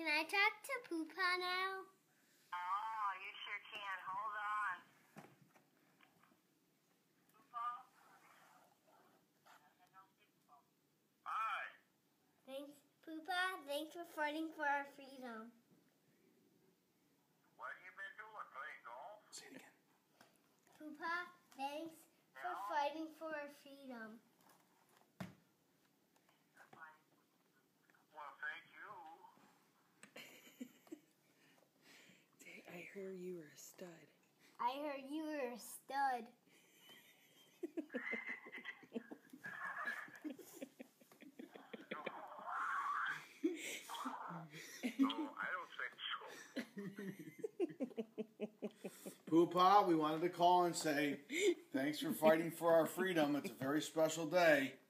Can I talk to Poopaw now? Oh, you sure can. Hold on. Poopaw? Hi. Thanks, Poopaw. Thanks for fighting for our freedom. What have you been doing? Playing golf? Say it again. Poopaw, thanks for fighting for our freedom. Well, thank you. I heard you were a stud. I heard you were a stud. No, I don't think so. Poopaw, we wanted to call and say thanks for fighting for our freedom. It's a very special day.